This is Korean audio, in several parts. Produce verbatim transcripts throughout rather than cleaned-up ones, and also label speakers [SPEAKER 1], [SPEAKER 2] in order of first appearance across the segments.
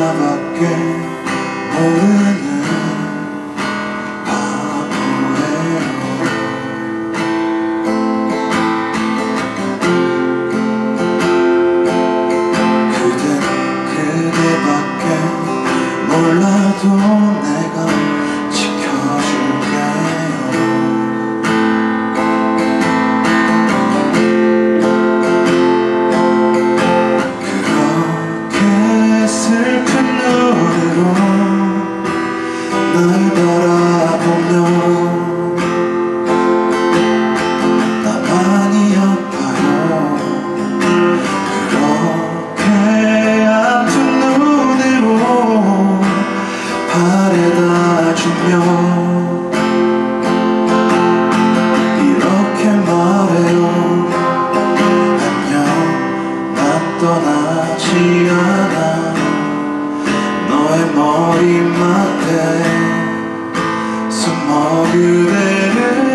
[SPEAKER 1] 나밖에 모르는 바보예요. 그댄 그대밖에 몰라도 내가 지켜줄게요. 그렇게 슬픈 눈으로 날 바라보며 나만이 아파요. 그렇게 아픈 눈으로 바래다 주며 이렇게 말해요. 안녕, 난 떠나지 않아. 너의 머리맡에 숨어 그대를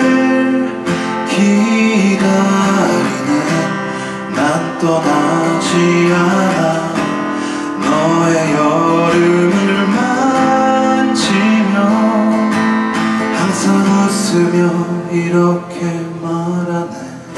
[SPEAKER 1] 기다리는 난 떠나지 않아. 너의 여름을 만지며 항상 웃으며 이렇게 말하네.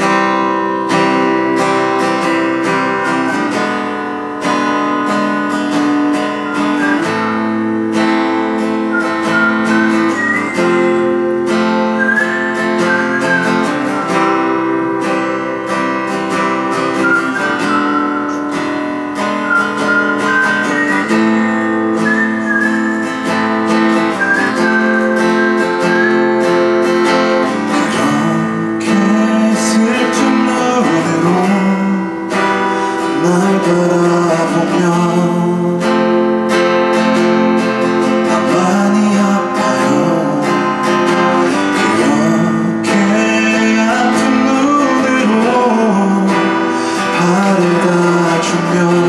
[SPEAKER 1] 날 바라보며 나만이 아파요. 그렇게 아픈 눈으로 바래다 주며